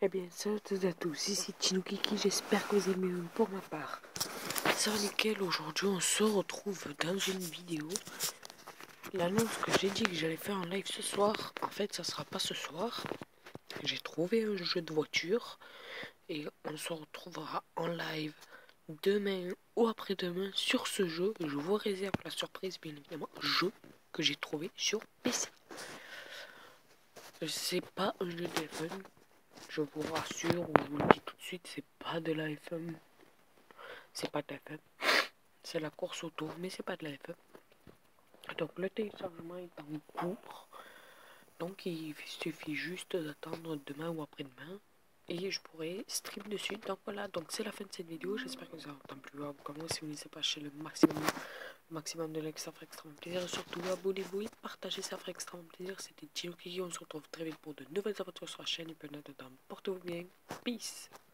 Eh bien, salut à tous, ici Chinukiki, j'espère que vous allez mieux pour ma part. Sur lesquels aujourd'hui on se retrouve dans une vidéo. L'annonce que j'ai dit que j'allais faire en live ce soir, en fait ça sera pas ce soir. J'ai trouvé un jeu de voiture et on se retrouvera en live demain ou après-demain sur ce jeu. Je vous réserve la surprise, bien évidemment, jeu que j'ai trouvé sur PC. C'est pas un jeu de téléphone. Je vous rassure, on vous le dit tout de suite, c'est pas de la FM. C'est pas de la FM. C'est la course auto, mais c'est pas de la FM. Donc le téléchargement est en cours. Donc il suffit juste d'attendre demain ou après-demain. Et je pourrai stream dessus. Donc voilà, donc c'est la fin de cette vidéo. J'espère que vous avez entendu plus comme moi. Si vous n'hésitez pas à lâcher le maximum de likes, ça ferait extrêmement plaisir. Et surtout, abonnez-vous et partagez, ça ferait extrêmement plaisir. C'était Chinukiki. On se retrouve très vite pour de nouvelles aventures sur la chaîne. Et puis en attendant, portez-vous bien. Peace.